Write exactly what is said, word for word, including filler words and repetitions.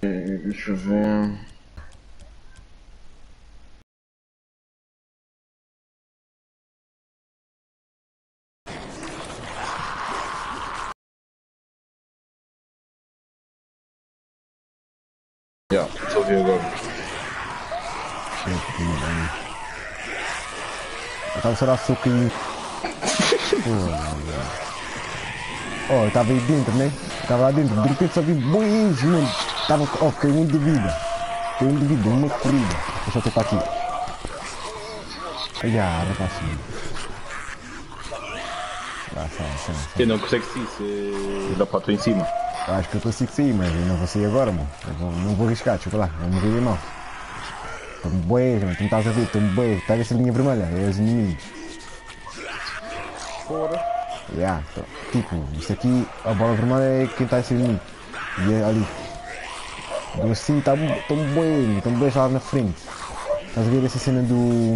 Deixa eu ver. Já, estou a ouvir agora. Estava só a dar soco em mim. Oh, eu estava aí dentro, né? Estava lá dentro, de repente só vi bois, mano. Estava, oh, caiu um de vida. Caiu um de vida, uma corrida. Eu só estou para aqui. Ai, ah, rapaz. Lá, sai, sai, sai. Eu não consegue sair se dá para tu em cima. Acho que eu consigo sair, mas eu não vou sair agora, mano. Eu vou, não vou arriscar, deixa eu lá. Vou morrer de mão. Estão bois, mano. Tu não estás a ver, estão bois. Está a ver essa linha vermelha? É os inimigos. Fora. Yeah, então, tipo, isso aqui, a bola vermelha é quem está a ser inimigo. E é ali. Do assim, estão bem, estão bem lá na frente. Estás a ver essa cena do.